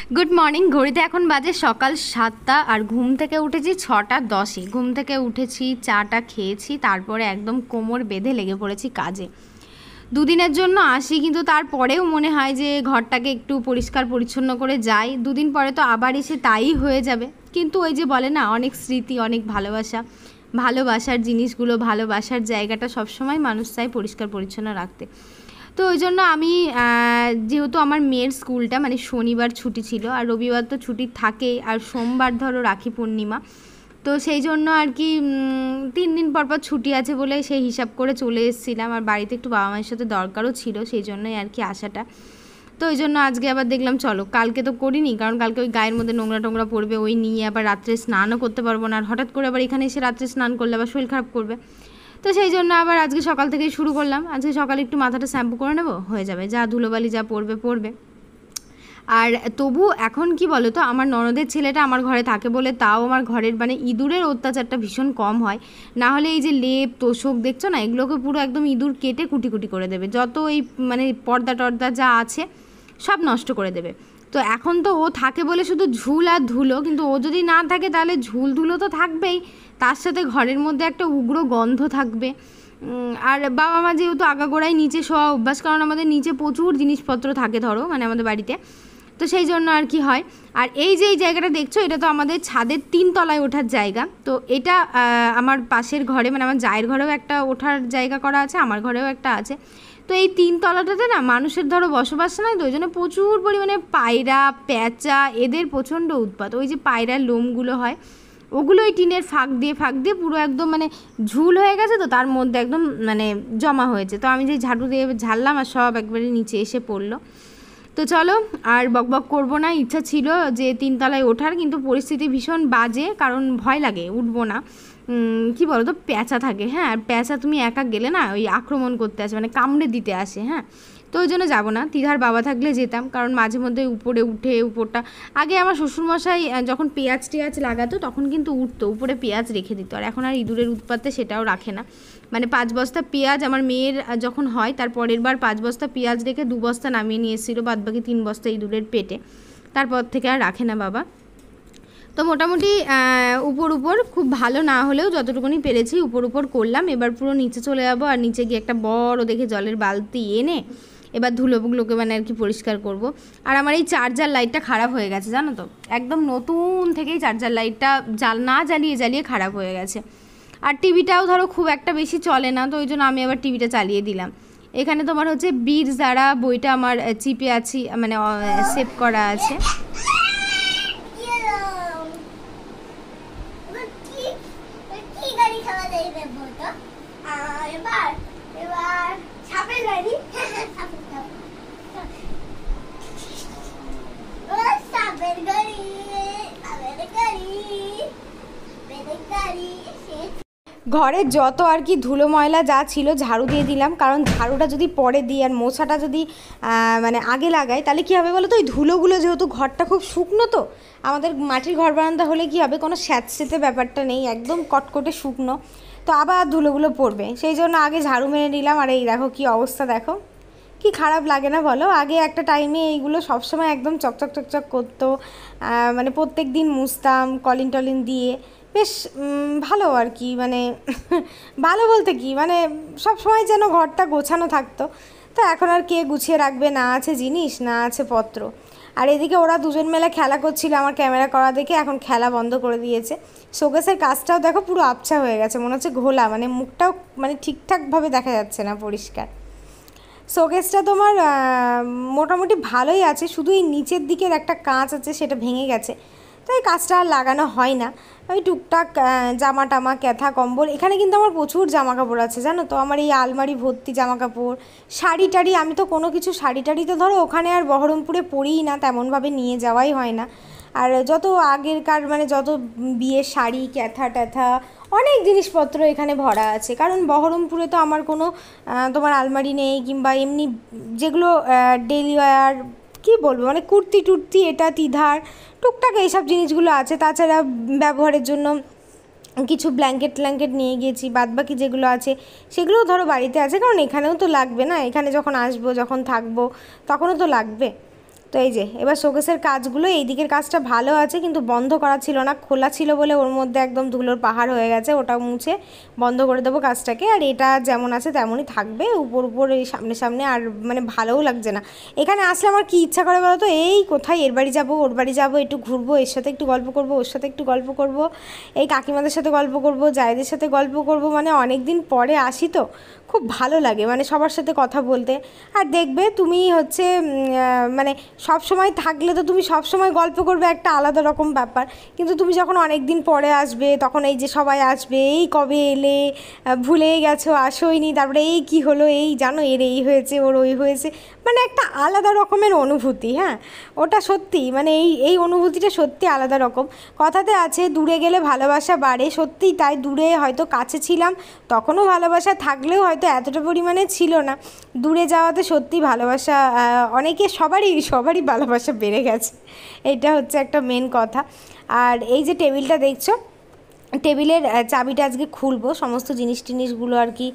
Good morning. ঘড়িতে এখন বাজে সকাল 7টা আর ঘুম থেকে উঠেছি 6:10। ঘুম থেকে উঠেছি, চাটা খেয়েছি, তারপরে একদম কোমর বেঁধে লেগে পড়েছি কাজে। দুদিনের জন্য আসি, কিন্তু তারপরেও মনে হয় যে ঘরটাকে একটু পরিষ্কার পরিচ্ছন্ন করে যাই। দুদিন পরে তো আবার এসে তাই হয়ে যাবে। কিন্তু ওই যে বলে না, অনেক স্মৃতি, অনেক ভালোবাসা, ভালোবাসার জিনিসগুলো, ভালোবাসার জায়গাটা সবসময় মানুষ চায় পরিষ্কার পরিচ্ছন্ন রাখতে। তো ওই জন্য আমি যেহেতু আমার মেয়ের স্কুলটা মানে শনিবার ছুটি ছিল, আর রবিবার তো ছুটি থাকেই, আর সোমবার ধরো রাখি পূর্ণিমা, তো সেই জন্য আর কি 3 দিন পর পর ছুটি আছে বলে সেই হিসাব করে চলে এসেছিলাম। আর বাড়িতে একটু বাবা মায়ের সাথে দরকারও ছিল, সেই জন্যই আর কি আসাটা। তো ওই জন্য আজকে আবার দেখলাম চলো, কালকে তো করিনি, কারণ কালকে ওই গায়ের মধ্যে নোংরা টোংরা পড়বে, ওই নিয়ে আবার রাত্রে স্নানও করতে পারবো না। আর হঠাৎ করে আবার এখানে এসে রাত্রে স্নান করলে আবার শরীর খারাপ করবে। তো সেই জন্য আবার আজকে সকাল থেকেই শুরু করলাম। আজকে সকালে একটু মাথাটা শ্যাম্পু করে নেবো, হয়ে যাবে, যা ধুলোবালি যা পড়বে পড়বে। আর তবু এখন কি বলো তো, আমার ননদের ছেলেটা আমার ঘরে থাকে বলে তাও আমার ঘরের মানে ইঁদুরের অত্যাচারটা ভীষণ কম হয়। না হলে এই যে লেপ তোষক দেখছো না, এগুলোকে পুরো একদম ইঁদুর কেটে কুটি কুটি করে দেবে, যত এই মানে পর্দা টর্দা যা আছে সব নষ্ট করে দেবে। তো এখন তো ও থাকে বলে শুধু ঝুল আর ধুলো, কিন্তু ও যদি না থাকে তাহলে ঝুল ধুলো তো থাকবেই, তার সাথে ঘরের মধ্যে একটা উগ্র গন্ধ থাকবে। আর বাবা মা যেহেতু আগাগোড়াই নিচে শোয়া অভ্যাস, কারণ আমাদের নিচে প্রচুর জিনিসপত্র থাকে ধরো মানে আমাদের বাড়িতে, তো সেই জন্য আর কি হয়। আর এই যে এই জায়গাটা দেখছো, এটা তো আমাদের ছাদের 3 তলায় ওঠার জায়গা। তো এটা আমার পাশের ঘরে মানে আমার জায়ের ঘরেও একটা ওঠার জায়গা করা আছে, আমার ঘরেও একটা আছে। তো এই 3 তলাটাতে না মানুষের ধরো বসবাস নাই, তো ওই জন্য প্রচুর পরিমাণে পায়রা, প্যাঁচা, এদের প্রচণ্ড উৎপাত। ওই যে পায়রার লোমগুলো হয়, ওগুলো ওই টিনের ফাঁক দিয়ে পুরো একদম মানে ঝুল হয়ে গেছে, তো তার মধ্যে একদম মানে জমা হয়েছে। তো আমি যে ঝাড়ু দিয়ে ঝাড়লাম আর সব একবারে নিচে এসে পড়লো। তো চলো আর বকবক করবো না, ইচ্ছা ছিল যে 3 তলায় ওঠার, কিন্তু পরিস্থিতি ভীষণ বাজে, কারণ ভয় লাগে, উঠবো না। কি বলো তো, প্যাঁচা থাকে, হ্যাঁ, আর প্যাঁচা তুমি একা গেলে না ওই আক্রমণ করতে আসে, মানে কামড়ে দিতে আসে, হ্যাঁ। তো ওই জন্য যাবো না। তিধার বাবা থাকলে যেতাম, কারণ মাঝে মধ্যে উপরে উঠে উপরটা, আগে আমার শ্বশুরমশাই যখন পেঁয়াজ টেয়াজ লাগাতো তখন কিন্তু উঠতো, উপরে পেঁয়াজ রেখে দিত। আর এখন আর ইঁদুরের উৎপাতে সেটাও রাখে না। মানে 5 বস্তা পেঁয়াজ আমার মেয়ের যখন হয় তার পরের বার 5 বস্তা পেঁয়াজ রেখে 2 বস্তা নামিয়ে নিয়ে এসেছিলো, বাদ বাকি 3 বস্তা ইঁদুরের পেটে, তারপর থেকে আর রাখে না বাবা। তো মোটামুটি উপর খুব ভালো না হলেও যতটুকুনি পেরেছি উপর করলাম। এবার পুরো নিচে চলে যাবো, আর নিচে গিয়ে একটা বড় দেখে জলের বালতি এনে এবার ধুলোগুলোকে মানে আর কি পরিষ্কার করব। আর আমার এই চার্জার লাইটটা খারাপ হয়ে গেছে জানো তো, একদম নতুন থেকেই চার্জার লাইটটা জ্বালিয়ে খারাপ হয়ে গেছে। আর টিভিটাও ধরো খুব একটা বেশি চলে না, তো ওই জন্য আমি আবার টিভিটা চালিয়ে দিলাম। এখানে তোমার হচ্ছে বীর যারা বইটা আমার চিপে আছি মানে সেভ করা আছে। ঘরের যত আর কি ধুলো ময়লা যা ছিল ঝাড়ু দিয়ে দিলাম, কারণ ঝাড়ুটা যদি পরে দিই আর মোছাটা যদি মানে আগে লাগাই তাহলে কী হবে বলো তো, ওই ধুলোগুলো যেহেতু ঘরটা খুব শুকনো, তো আমাদের মাটির ঘর বারান্দা হলে কী হবে, কোনো স্যাঁতসেঁতে ব্যাপারটা নেই, একদম কটকটে শুকনো, তো আবার ধুলোগুলো পড়বে, সেই জন্য আগে ঝাড়ু মেরে নিলাম। আর এই দেখো কী অবস্থা, দেখো কি খারাপ লাগে না বলো। আগে একটা টাইমে এইগুলো সবসময় একদম চকচক করতো, মানে প্রত্যেক দিন মুছতাম কলিন টলিন দিয়ে, বেশ ভালো আর কি, মানে ভালো বলতে কি মানে সব সময় যেন ঘরটা গোছানো থাকতো। তো এখন আর কে গুছিয়ে রাখবে, না আছে জিনিস না আছে পত্র। আর এদিকে ওরা দুজন মেলা খেলা করছিল আমার ক্যামেরা করা দেখে, এখন খেলা বন্ধ করে দিয়েছে। শোকেসের কাজটাও দেখো পুরো আবছা হয়ে গেছে, মনে হচ্ছে ঘোলা, মানে মুখটাও মানে ঠিকঠাকভাবে দেখা যাচ্ছে না পরিষ্কার। শোকেসটা তোমার মোটামুটি ভালোই আছে, শুধু এই নিচের দিকের একটা কাঁচ আছে সেটা ভেঙে গেছে, তো এই কাজটা আর লাগানো হয় না। ওই টুকটাক জামা টামা ক্যাথা কম্বল, এখানে কিন্তু আমার প্রচুর জামা কাপড় আছে জানো তো, আমার এই আলমারি ভর্তি জামা কাপড়, শাড়ি টাড়ি, আমি তো কোনো কিছু শাড়ি টাড়ি তো ধরো ওখানে আর বহরমপুরে পরিই না, তেমনভাবে নিয়ে যাওয়াই হয় না। আর যত আগেরকার মানে যত বিয়ের শাড়ি ক্যাথা ট্যাথা অনেক জিনিসপত্র এখানে ভরা আছে, কারণ বহরমপুরে তো আমার কোনো তোমার আলমারি নেই, কিংবা এমনি যেগুলো ডেলি ওয়্যার কী বলবো মানে কুর্তি টুর্তি এটা তিধার টুকটাক এইসব জিনিসগুলো আছে। তাছাড়া ব্যবহারের জন্য কিছু ব্ল্যাঙ্কেট নিয়ে গিয়েছি, বাদবাকি যেগুলো আছে সেগুলোও ধরো বাড়িতে আছে, কারণ এখানেও তো লাগবে না, এখানে যখন আসবো যখন থাকবো তখনও তো লাগবে। তো এই যে এবার শোকেসের কাজগুলো, এই দিকের কাজটা ভালো আছে কিন্তু বন্ধ করা ছিল না, খোলা ছিল বলে ওর মধ্যে একদম ধুলোর পাহাড় হয়ে গেছে, ওটা মুছে বন্ধ করে দেবো কাজটাকে। আর এটা যেমন আছে তেমনই থাকবে, উপর উপর এই সামনে সামনে, আর মানে ভালোও লাগছে না। এখানে আসলে আমার কী ইচ্ছা করে বলো তো, এই কোথায় এর বাড়ি যাবো ওর বাড়ি যাবো, একটু ঘুরবো, এর সাথে একটু গল্প করবো, ওর সাথে একটু গল্প করবো, এই কাকিমাদের সাথে গল্প করবো, জায়দের সাথে গল্প করবো, মানে অনেক দিন পরে আসি তো খুব ভালো লাগে মানে সবার সাথে কথা বলতে। আর দেখবে তুমি হচ্ছে মানে সব সময় থাকলে তো তুমি সব সময় গল্প করবে, একটা আলাদা রকম ব্যাপার, কিন্তু তুমি যখন অনেক দিন পরে আসবে তখন এই যে সবাই আসবে, এই কবে এলে, ভুলে গেছো, আসোইনি, তারপরে এই কি হলো, এই জানো এর এই হয়েছে, ওর ওই হয়েছে, মানে একটা আলাদা রকমের অনুভূতি। হ্যাঁ, ওটা সত্যি, মানে এই অনুভূতিটা সত্যি আলাদা রকম। কথাতে আছে দূরে গেলে ভালোবাসা বাড়ে, সত্যিই তাই। দূরে হয়তো কাছে ছিলাম তখনও ভালোবাসা থাকলেও হয়তো এতটা পরিমাণে ছিল না, দূরে যাওয়াতে সত্যি ভালোবাসা অনেকে সবারই ভালোবাসা বেড়ে গেছে, এটা হচ্ছে একটা মেন কথা। আর এই যে টেবিলটা দেখছো, টেবিলের চাবিটা আজকে খুলবো, সমস্ত জিনিসগুলো আর কি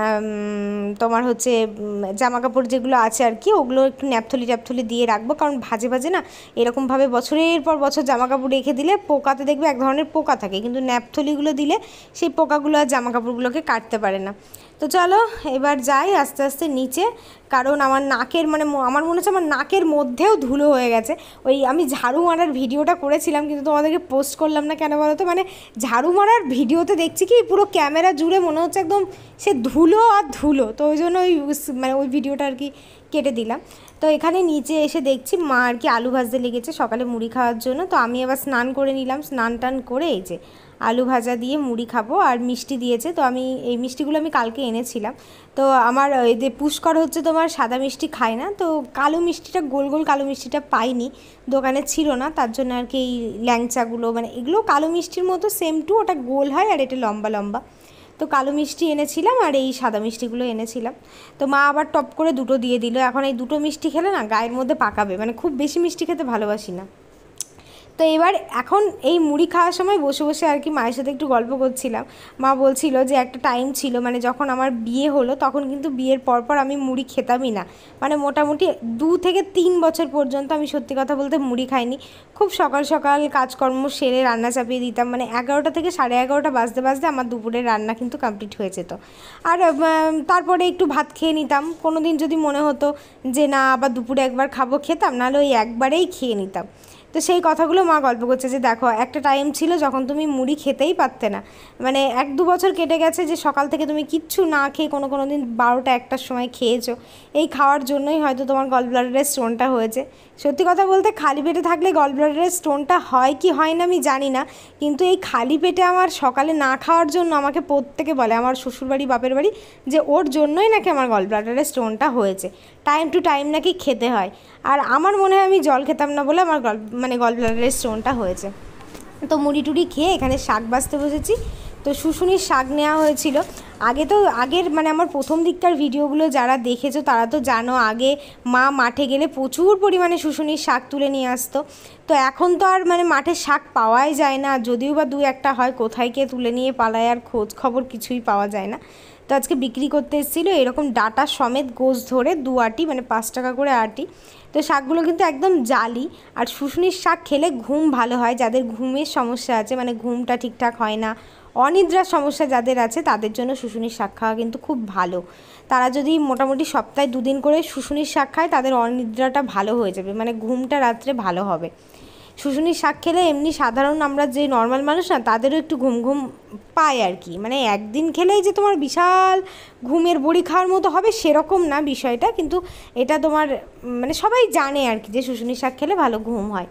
তোমার হচ্ছে জামা কাপড় যেগুলো আছে আর কি, ওগুলো একটু ন্যাপথলি দিয়ে রাখবো, কারণ ভাজে ভাজে না এরকমভাবে বছরের পর বছর জামা কাপড় রেখে দিলে পোকাতে দেখবে এক ধরনের পোকা থাকে, কিন্তু ন্যাপথলিগুলো দিলে সেই পোকাগুলো আর জামা কাপড়গুলোকে কাটতে পারে না। তো চলো এবার যাই আস্তে আস্তে নিচে, কারণ আমার নাকের মানে আমার মনে হচ্ছে আমার নাকের মধ্যেও ধুলো হয়ে গেছে। ওই আমি ঝাড়ু মারার ভিডিওটা করেছিলাম কিন্তু তোমাদেরকে পোস্ট করলাম না কেন বলো তো, মানে ঝাড়ু মারার ভিডিওতে দেখছি কি পুরো ক্যামেরা জুড়ে মনে হচ্ছে একদম সে ধুলো আর ধুলো, তো ওই জন্য মানে ওই ভিডিওটা আর কি কেটে দিলাম। তো এখানে নিচে এসে দেখছি মা আর কি আলু ভাজতে লেগেছে সকালে মুড়ি খাওয়ার জন্য, তো আমি আবার স্নান করে নিলাম, স্নান টান করে এই যে আলু ভাজা দিয়ে মুড়ি খাবো, আর মিষ্টি দিয়েছে, তো আমি এই মিষ্টিগুলো আমি কালকে এনেছিলাম। তো আমার এই যে পুষ্কর হচ্ছে তোমার সাদা মিষ্টি খায় না, তো কালো মিষ্টিটা গোল গোল কালো মিষ্টিটা পাইনি, দোকানে ছিল না, তার জন্য আর কি এই ল্যাংচাগুলো মানে এগুলো কালো মিষ্টির মতো সেম টু, ওটা গোল হয় আর এটা লম্বা লম্বা, তো কালো মিষ্টি এনেছিলাম আর এই সাদা মিষ্টিগুলো এনেছিলাম। তো মা আবার টপ করে দুটো দিয়ে দিল, এখন এই দুটো মিষ্টি খেলে না গায়ের মধ্যে পাকাবে, মানে খুব বেশি মিষ্টি খেতে ভালোবাসি না। তো এবার এখন এই মুড়ি খাওয়ার সময় বসে বসে আর কি মায়ের সাথে একটু গল্প করছিলাম। মা বলছিল যে একটা টাইম ছিল মানে যখন আমার বিয়ে হলো তখন কিন্তু বিয়ের পরপর আমি মুড়ি খেতামই না, মানে মোটামুটি 2 থেকে 3 বছর পর্যন্ত আমি সত্যি কথা বলতে মুড়ি খাইনি। খুব সকাল সকাল কাজকর্ম সেরে রান্না চাপিয়ে দিতাম, মানে 11টা থেকে 11:30 বাজতে বাজতে আমার দুপুরের রান্না কিন্তু কমপ্লিট হয়ে যেত। আর তারপরে একটু ভাত খেয়ে নিতাম, কোনো দিন যদি মনে হতো যে না আবার দুপুরে একবার খাবো খেতাম, নাহলে ওই একবারেই খেয়ে নিতাম। তো সেই কথাগুলো মা গল্প করছে যে দেখো একটা টাইম ছিল যখন তুমি মুড়ি খেতেই পারতে না, মানে 1-2 বছর কেটে গেছে যে সকাল থেকে তুমি কিচ্ছু না খেয়ে কোনো দিন 12টা-1টার সময় খেয়েছো, এই খাওয়ার জন্যই হয়তো তোমার গল ব্লাডারের স্টোনটা হয়েছে। সত্যি কথা বলতে খালি পেটে থাকলে গল ব্লাডারের স্টোনটা হয় কি হয় না আমি জানি না, কিন্তু এই খালি পেটে আমার সকালে না খাওয়ার জন্য আমাকে প্রত্যেকে বলে, আমার শ্বশুরবাড়ি বাপের বাড়ি, যে ওর জন্যই নাকি আমার গল ব্লাডারের স্টোনটা হয়েছে, টাইম টু টাইম নাকি খেতে হয়। আর আমার মনে হয় আমি জল খেতাম না বলে আমার গল ব্লাডারের স্টোনটা হয়েছে। তো মুড়ি টুড়ি খেয়ে এখানে শাক বাছতে বসেছি। তো শুশুনির শাক নেওয়া হয়েছিল, আগের মানে আমার প্রথম দিককার ভিডিওগুলো যারা দেখেছো তারা তো জানো, আগে মা মাঠে গেলে প্রচুর পরিমাণে শুশুনির শাক তুলে নিয়ে আসতো। তো এখন তো আর মানে মাঠে শাক পাওয়াই যায় না, যদিও বা 2-1টা হয়, কোথায় কে তুলে নিয়ে পালায় আর খোঁজ খবর কিছুই পাওয়া যায় না। তো আজকে বিক্রি করতে এসেছিলো এরকম ডাটা সমেত গোছ ধরে 2 আটি, মানে 5 টাকা করে আটি। তো শাকগুলো কিন্তু একদম জালি, আর শুশুনির শাক খেলে ঘুম ভালো হয়, যাদের ঘুমের সমস্যা আছে মানে ঘুমটা ঠিকঠাক হয় না, অনিদ্রার সমস্যা যাদের আছে তাদের জন্য শুশুনির শাক খাওয়া কিন্তু খুব ভালো। তারা যদি মোটামুটি সপ্তাহে 2 দিন করে শুশুনির শাক খায় তাদের অনিদ্রাটা ভালো হয়ে যাবে, মানে ঘুমটা রাত্রে ভালো হবে। শুশুনির শাক খেলে এমনি সাধারণ আমরা যে নর্মাল মানুষ না তাদেরও একটু ঘুম পায় আর কি, মানে একদিন খেলেই যে তোমার বিশাল ঘুমের বড়ি খাওয়ার মতো হবে সেরকম না বিষয়টা, কিন্তু এটা তোমার মানে সবাই জানে আর কি যে শুশুনির শাক খেলে ভালো ঘুম হয়।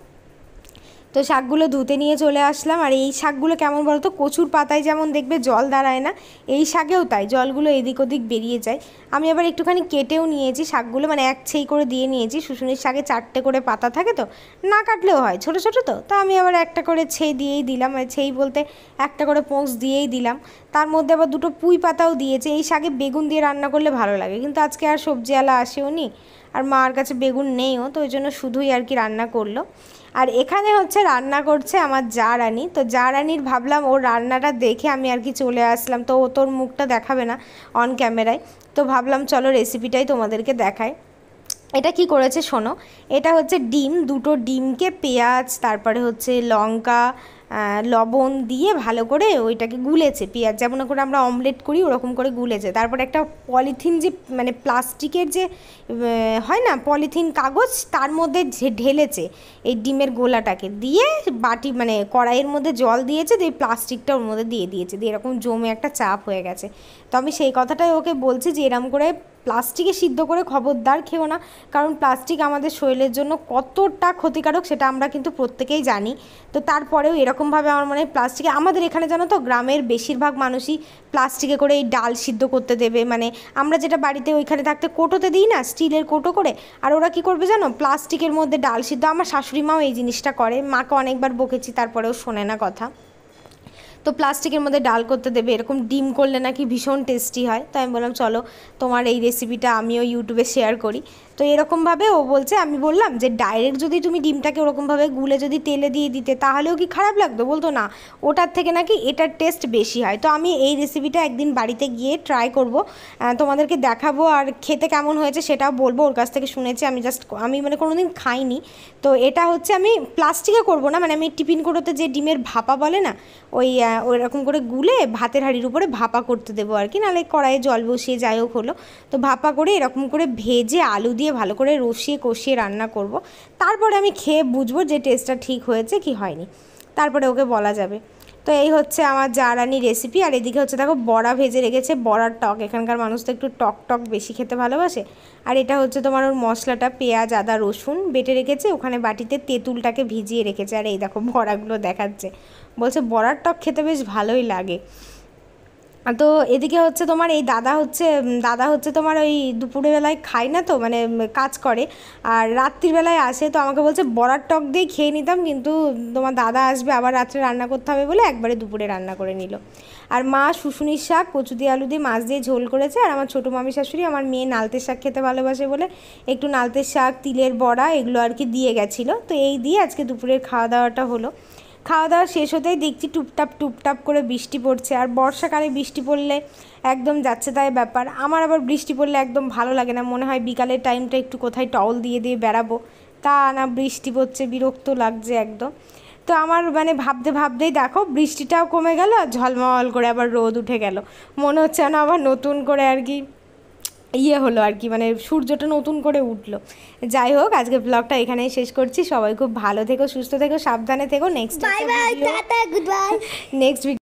তো শাকগুলো ধুতে নিয়ে চলে আসলাম। আর এই শাকগুলো কেমন বলতো, কচুর পাতায় যেমন দেখবে জল দাঁড়ায় না, এই শাকেও তাই, জলগুলো এদিক ওদিক বেরিয়ে যায়। আমি আবার একটুখানি কেটেও নিয়েছি শাকগুলো, মানে এক ছেই করে দিয়ে নিয়েছি। শুশুনির শাকে 4টে করে পাতা থাকে, তো না কাটলেও হয়, ছোটো ছোটো তো আমি আবার একটা করে ছেই দিয়েই দিলাম, মানে ছেই বলতে একটা করে পোঁচ দিয়েই দিলাম। তার মধ্যে আবার 2টো পুঁই পাতাও দিয়েছে। এই শাকে বেগুন দিয়ে রান্না করলে ভালো লাগে, কিন্তু আজকে আর সবজিওয়ালা আসেও নি, আর মার কাছে বেগুন নেইও, তো ওই জন্য শুধুই আর কি রান্না করলো। আর এখানে হচ্ছে রান্না করছে আমার জা রানী। তো জা রানীর ভাবলাম ওর রান্নাটা দেখে আমি আর কি চলে আসলাম, তো ও তোর মুখটা দেখাবে না অন ক্যামেরায়, তো ভাবলাম চলো রেসিপিটাই তোমাদেরকে দেখায়। এটা কি করেছে শোনো, এটা হচ্ছে ডিম, দুটো ডিমকে পেঁয়াজ তারপরে হচ্ছে লঙ্কা লবণ দিয়ে ভালো করে ওইটাকে গুলেছে, পেঁয়াজ যেমন করে আমরা অমলেট করি ওরকম করে গুলেছে। তারপরে একটা পলিথিন যে মানে প্লাস্টিকের যে হয় না পলিথিন কাগজ, তার মধ্যে ঢেলেছে এই ডিমের গোলাটাকে, দিয়ে বাটি মানে কড়াইয়ের মধ্যে জল দিয়েছে, দিয়ে প্লাস্টিকটা ওর মধ্যে দিয়ে দিয়েছে, দিয়ে এরকম জমে একটা চাপ হয়ে গেছে। তো আমি সেই কথাটাই ওকে বলছি যে এরকম করে প্লাস্টিকে সিদ্ধ করে খবরদার খেও না, কারণ প্লাস্টিক আমাদের শরীরের জন্য কতটা ক্ষতিকারক সেটা আমরা কিন্তু প্রত্যেকেই জানি। তো তারপরেও এরকমভাবে আমার মনে হয় প্লাস্টিকে, আমাদের এখানে জানো তো গ্রামের বেশিরভাগ মানুষই প্লাস্টিকে করে এই ডাল সিদ্ধ করতে দেবে, মানে আমরা যেটা বাড়িতে ওইখানে থাকতে কোটোতে দিই না, স্টিলের কোটো করে, আর ওরা কী করবে জানো, প্লাস্টিকের মধ্যে ডাল সিদ্ধ। আমার শাশুড়ি মাও এই জিনিসটা করে, মাকে অনেকবার বকেছি তারপরেও শোনে না কথা। তো প্লাস্টিকের মধ্যে ডাল করতে দেবে, এরকম ডিম করলে নাকি ভীষণ টেস্টি হয়। তো আমি বললাম চলো তোমার এই রেসিপিটা আমিও ইউটিউবে শেয়ার করি। তো এরকমভাবে ও বলছে, আমি বললাম যে ডাইরেক্ট যদি তুমি ডিমটাকে ওরকমভাবে গুলে যদি তেলে দিয়ে দিতে তাহলেও কি খারাপ লাগতো, বলতো না ওটার থেকে নাকি এটার টেস্ট বেশি হয়। তো আমি এই রেসিপিটা একদিন বাড়িতে গিয়ে ট্রাই করব, তোমাদেরকে দেখাবো, আর খেতে কেমন হয়েছে সেটাও বলবো, ওর কাছ থেকে শুনেছি, আমি মানে কোনোদিন খাইনি। তো এটা হচ্ছে আমি প্লাস্টিকে করব না, মানে আমি টিফিন কোটোতে যে ডিমের ভাপা বলে না, ওই রকম করে গুলে ভাতের হাঁড়ির উপরে ভাপা করতে দেবো আর কি, নাহলে কড়াইয়ে জল বসিয়ে যাই হোক হলো। তো ভাপা করে এরকম করে ভেজে আলু দিয়ে ভালো করে রসিয়ে কষিয়ে রান্না করব। তারপরে আমি খেয়ে বুঝবো যে টেস্টটা ঠিক হয়েছে কি হয়নি, তারপরে ওকে বলা যাবে। তো এই হচ্ছে আমার জারানি রেসিপি। আর এদিকে হচ্ছে দেখো বড়া ভেজে রেখেছে, বড়ার টক, এখানকার মানুষ তো একটু টক টক বেশি খেতে ভালোবাসে। আর এটা হচ্ছে তোমার ওর মশলাটা, পেঁয়াজ আদা রসুন বেটে রেখেছে, ওখানে বাটিতে তেঁতুলটাকে ভিজিয়ে রেখেছে। আর এই দেখো বড়াগুলো দেখাচ্ছে, বলছে বড়ার টক খেতে বেশ ভালোই লাগে। তো এদিকে হচ্ছে তোমার এই দাদা হচ্ছে তোমার ওই দুপুরবেলায় খায় না, তো মানে কাজ করে, আর রাত্রিবেলায় আসে। তো আমাকে বলছে বড়ার টক দিয়ে খেয়ে নিতাম, কিন্তু তোমার দাদা আসবে আবার রাত্রে রান্না করতে হবে বলে একবারে দুপুরে রান্না করে নিল। আর মা শুশুনির শাক কচু দিয়ে আলু দিয়ে মাছ দিয়ে ঝোল করেছে। আর আমার ছোটো মামি শাশুড়ি আমার মেয়ে নালতের শাক খেতে ভালোবাসে বলে একটু নালতের শাক, তিলের বড়া এগুলো আর কি দিয়ে গেছিলো। তো এই দিয়ে আজকে দুপুরের খাওয়া দাওয়াটা হলো। খাওয়া দাওয়া শেষ হতেই দেখছি টুপটাপ করে বৃষ্টি পড়ছে। আর বর্ষাকালে বৃষ্টি পড়লে একদম যাচ্ছে তাই ব্যাপার। আমার আবার বৃষ্টি পড়লে একদম ভালো লাগে না, মনে হয় বিকালের টাইমটা একটু কোথায় টওয়েল দিয়ে বেড়াবো, তা না বৃষ্টি পড়ছে, বিরক্ত লাগছে একদম। তো আমার মানে ভাবতেই দেখো বৃষ্টিটাও কমে গেল, আর ঝলমল করে আবার রোদ উঠে গেল, মনে হচ্ছে না আবার নতুন করে আর কি হলো আর কি, মানে সূর্যটা নতুন করে উঠলো। যাই হোক, আজকে ব্লগটা এখানেই শেষ করছি। সবাই খুব ভালো থেকো, সুস্থ থেকো, সাবধানে থেকো। নেক্সট